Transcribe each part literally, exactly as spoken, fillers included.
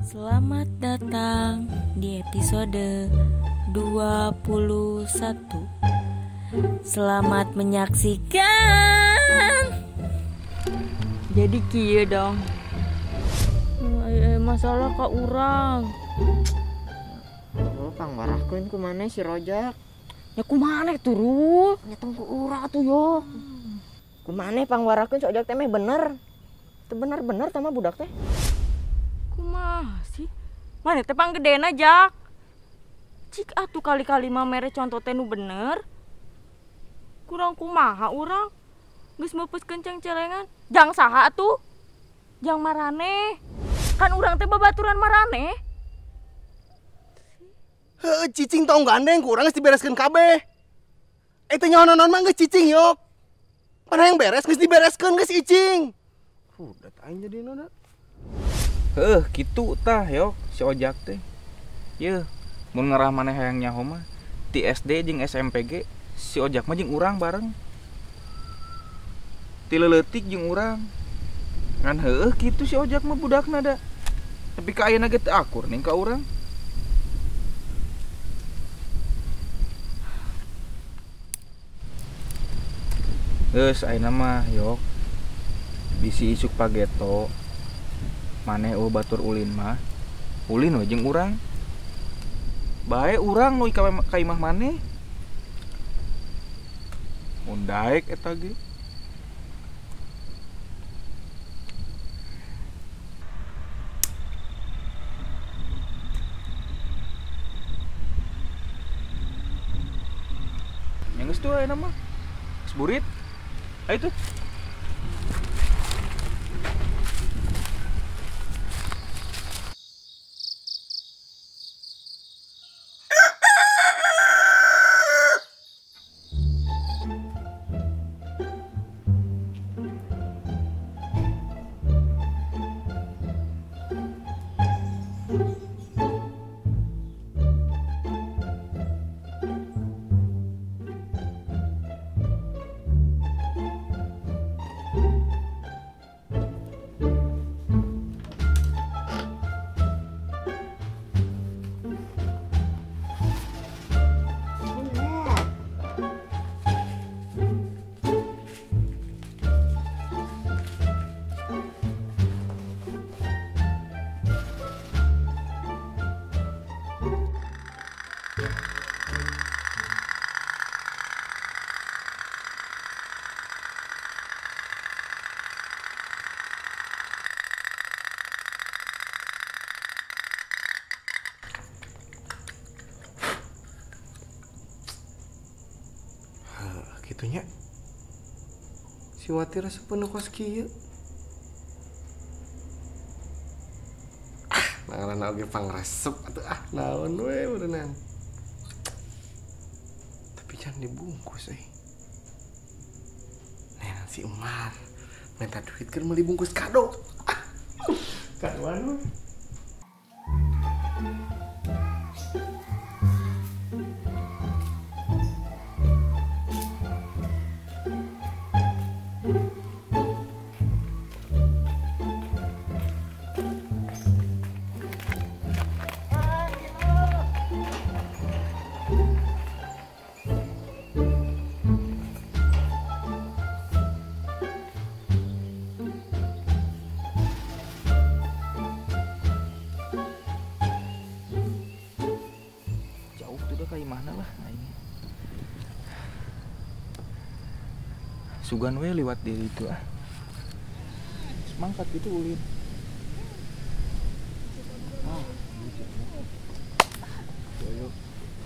Selamat datang di episode dua puluh satu. Selamat menyaksikan. Jadi kieu dong. Masalah ka urang. Oh, pangwarahkeun ku maneh si Rojak. Ya kumaneh turu? Nya tong ku urang atuh yo. Ku maneh pangwarahkeun si Ojak teh meh bener. Teu bener-bener tah mah budak teh. Kumaha sih? Mana teh panggedena Jak. Cik atuh kali-kali mah mere contoh teh nu bener. Kurang kumaha urang? Geus meupuskeun ceng-celengan. Jang saha atuh? Jang marane. Kan urang teh babaturan marane. Heuh, cicing tong gandeng ku urang geus dibereskeun kabeh. Eta nyahonanon mah geus cicing yok. Mana yang beres geus dibereskeun geus icing. Udah aing jadina da. Heuh, kitu tah yok si Ojak teh. Yeuh, mun ngarah maneh hayang nyaho mah ti S D jeung S M P G si Ojak mah jeung urang bareng. Ti leuletik jeung urang. Ngan heueuh kitu si Ojak mah budakna da. Tapi ka ayeuna ge teu akur ning ka urang. Geus ayeuna mah yok bisi isuk pageto. Maneh eueuh batur ulin mah. Ulin we jeung urang. Bae urang nu ka ka imah maneh. Mun daek eta ge. Yang geus tuh ayeuna mah. Geus burit. Ayo tuh. Gitunya si Wati rasa penuh kos kieu. Ah, ngaranna oge pangresep atuh ah naon we berenang. Tapi jangan dibungkus euy. Nenek si Umar minta duit keur meuli bungkus kado. Ah, kadoan we. Sugan we liwat diri itu ah. Semangkat gitu ulin. Oh, gitu. Yo.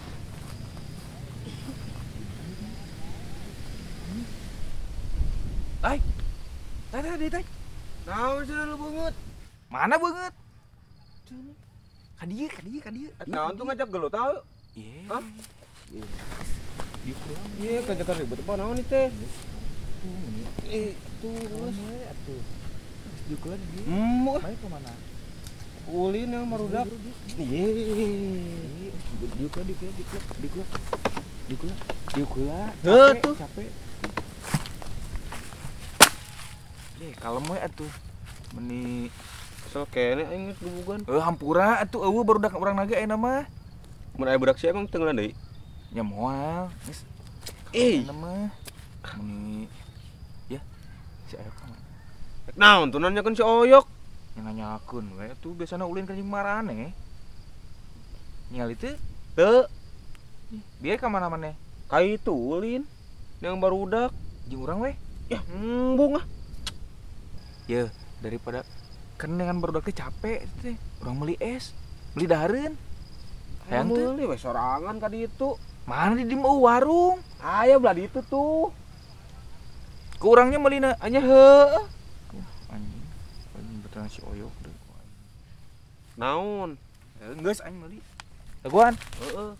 Tai. Tai tai tai. Naon sih lu beungeut? Mana beungeut? Ka dieu, ka dieu, ka dieu. Naon tuh ngajak gelut tahu? Ieu. Hah? Di pulang. Ieu kajakan ribet apa naon teh? Eh, tuh, atuh. Dikulan di. Emu. Baik ke mana? Ulin yang marudak. Iye. Dikulan, dikulan, dikulan, dikulan. Dikulan, dikulan. Heuh tuh. Capek. Eh, kalem we atuh. Meni So kene aing geus gubugan. Eh hampura atuh eueuh barudak urang nage ayeuna mah. Mun aya budak sia emang tenggelan deui. Nya moal. Geus Eh, ayeuna mah. Muni ya si Ayok mah. naon tuh nanyakeun si Oyok? Yang nanyakeun we tuh biasana ulin ka jeung marane. Ningali teu Teu, dia ka mana maneh? ka itu ulin yang barudak. Jeung urang we. Ya, embung ah. Ya, daripada kan dengan barudak teh capek teh. Urang meuli es, beli dahareun. Hayang teu. Meuli we sorangan ka ditu. Mana di dieu warung? Aya belah ditu tuh. Ku urangnya meulina Anya heueuh. anjing. Anjing betul si Oyok deh. Naon? Eh, geus aing meuli. Daguan. Heeh.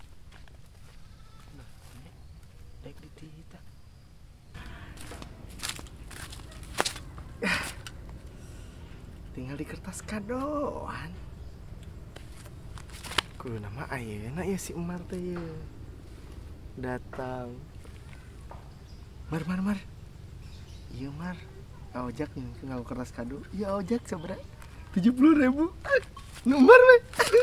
Daek di tita. Tinggal di kertas kadoan. Kudu nama ayeuna ya si Umar teh ye. Datang. Mar mar mar. Iya mar. Ojak nih ngaku kertas kado. Iya ojak sabaraha? tujuh puluh ribu. Numar we.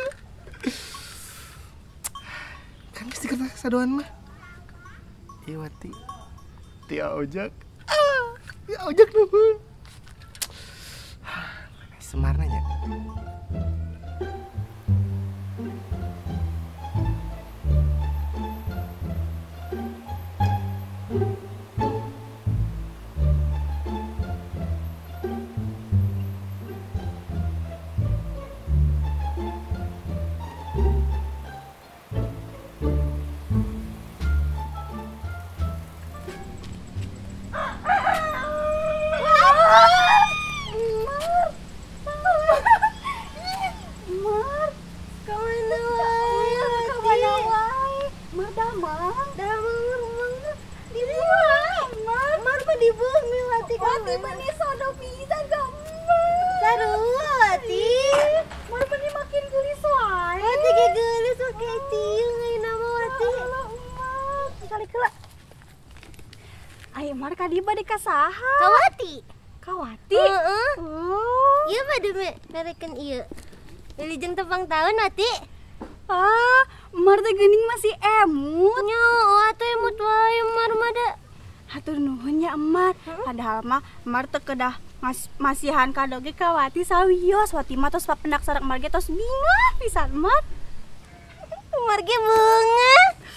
Kan mesti kertas kadoan mah. Iya wati. Tia ojak. Ah, ya ojak nuhun. Semar nanya. Ayo mar kadi bade ka saha? Kawati. Kawati? Heeh. Oh. Ieu bade me merekeun ieu. Wilujeng tepang tahun Wati. Ah, mar teh geuning masih emut. Nya, atuh emut wae mar mah da. Hatur nuhun nya Emar. Padahal mah Emar teu kedah ngas masihan kado ge ka Wati sawios. Wati mah tos papendak sareng Emar ge tos bingung pisan Emar. Mar ge bunga.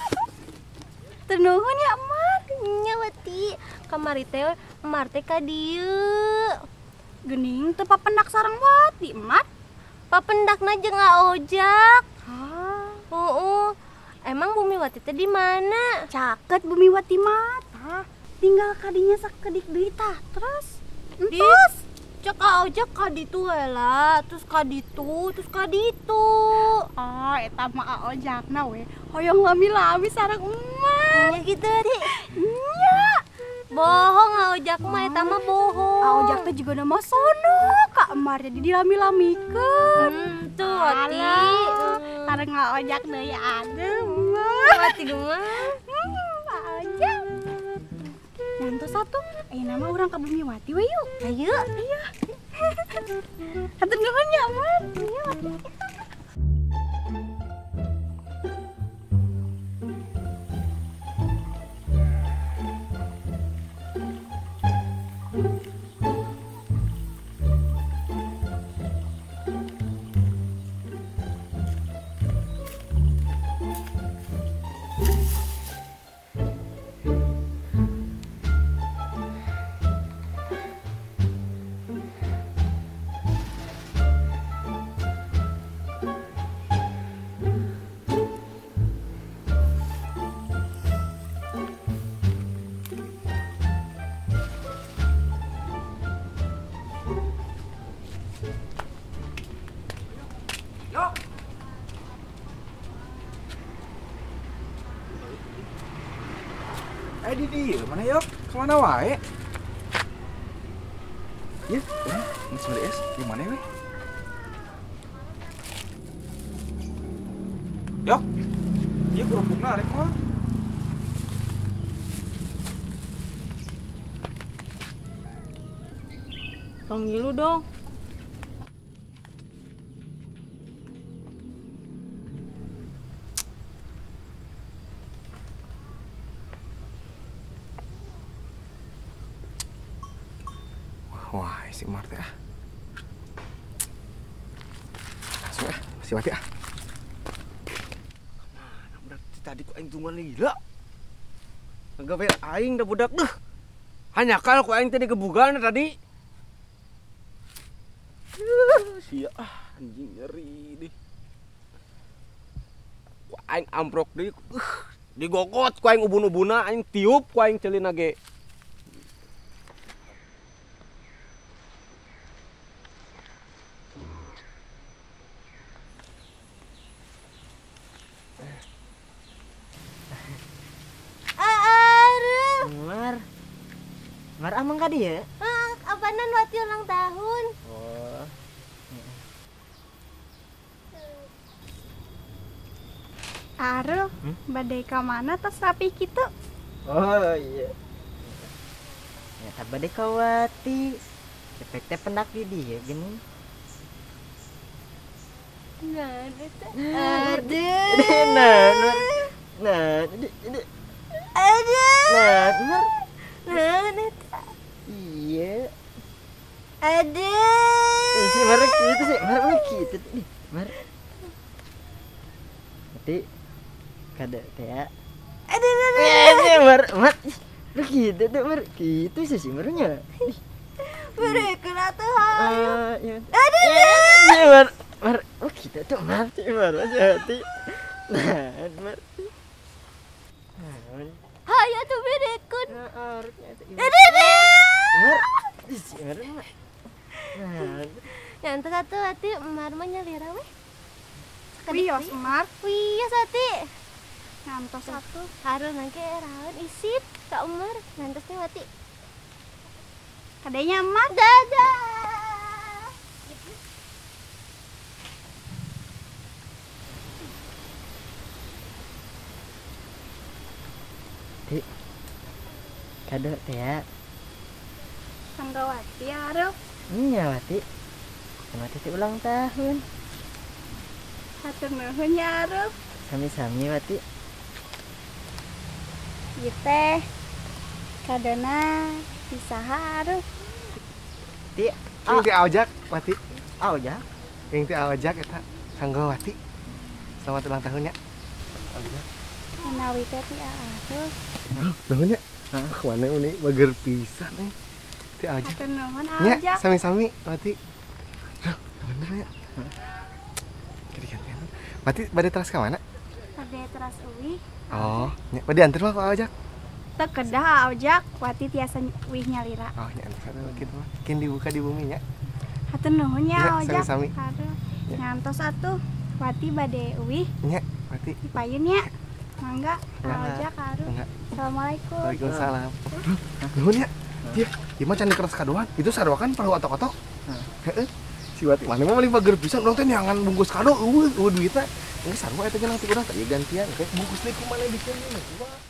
Hatur nuhun ya Emar. Nya Wati, kamari teh Emar teh ka dieu. Geuning teu papendak sareng Wati Emar. Papendakna jeung Ojak. Ah, Heeh. Emang Bumi Wati teh di mana? caket Bumi Wati mah. Tah, tinggal kadinya sakedik deui tah. Terus Di entos. cek Ojak ka ditu we lah, terus ka ditu, terus ka ditu. Ah, eta mah Ojakna we. Hoyong lami-lami sareng Emar. Nya gitu Wati. Nya. Bohong Ojak mah eta mah bohong. Ojak teh juga nama sono Kak Emar jadi dilami-lamikeun. Hmm, tuh Wati. Sareng Ojak deui aduh Emar. Wati gemah. Hmm, Pak Ojak. Ngantos satu, ayeuna mah urang ka Bumi Wati we yuk. Ayo. Iya. Hatur nuhun ya Emar. Iya Wati. Eh di dieu mana Yok? Kemana wae? Ya, urang geus meuli es. Di mana we? Yok. Ieu kerupukna arek mah. Panggil lu dong. si Umar teh ah. Langsung ah, si Wati ah. Mana berarti tadi ku aing tungguan gila. Nggawe aing da budak deh. Hanya kal ku aing tadi kebugan tadi. Sia ah anjing nyeri deh. Ku aing amprok deui. Uh, digogot ku aing ubun-ubuna aing tiup ku aing ceulina ge. Aduh. Mar. Mar amang ka dieu? Ah, apaanan Wati ulang tahun? Oh. Aduh, Hmm? badai ka mana tos rapi kitu? Oh iya. Ya tak bade kawati. Efek teh pendak di dieu geuning. Nah, eta. Nah, Aduh. nah, Mar. Nah, ini ini. Aduh. Nah, Mar. Nah, eta. Iya. Aduh. Eh, si Mar kitu sih, Mar mah kitu nih. Mar. Nanti kada teh ya. Aduh, aduh, aduh. Eh, Mar, Mar. Lu kitu tuh, Mar. Kitu sih si Marnya. Berekeun atuh hayu. Ah, iya. Aduh. Iya, Mar. Mar, oh kita tuh Mar, si Mar aja hati. Nah, Mar. Nah, Mar. Hayu atuh berekeun. Nah, harusnya itu ibu. Aduh, aduh. Mar, ih, si Mar mah. Nah, Nyantos atuh Wati Umar mah nyalira we. Wios Umar, Wih, Wati. ngantos atuh. Harus nangke raun isip ka Umar. Ngantos teh Wati. Kadenya Umar. Dadah. Ti. Kado teh ya. Sanggawati aduh. Iya, Wati. Kan Wati teh ulang tahun. Hatur nuhun ya aduh. Sami-sami, Wati. Ieu teh kadona pisaha aduh. Ti, Yang ti awjak Wati. oh ya. Yang ti awjak eta Sangga Wati. Selamat ulang tahunnya. Awjak. Menawi teh ti aduh. Nuhun ya. Ah, mana ini bager pisan nih. Ti awjak. Hatur nuhun Nya, aja. sami-sami Wati. Duh, bener ya. Jadi gantian. Wati bade teras ka mana? Tade teras uwi. Oh, nya bade anter mah ku awjak. Teu kedah aojak Wati tiasa wih nyalira. Oh, nya anter kitu mah. Kin dibuka di bumi nya. Hatur nuhun Ya, ya aojak. sami-sami. Aduh. Ya. Ngantos atuh Wati bade uwi Nya, Wati. dipayun ya. Mangga Mangga. aojak aduh. Enggak. Assalamualaikum. Waalaikumsalam. Nuhun ya. Dia, ieu mah can dikeras kadoan. Itu sarua kan paruh otok-otok. Heeh. Si Wati mana mah paling bager pisan urang teh neangan bungkus kado eueuh eueuh duitna. Engke sarua eta ge nanti urang teh gantian. Kayak bungkus deui kumaha bikin ini.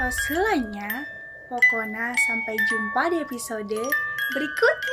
tos heulanya. Pokona sampai jumpa di episode berikutnya.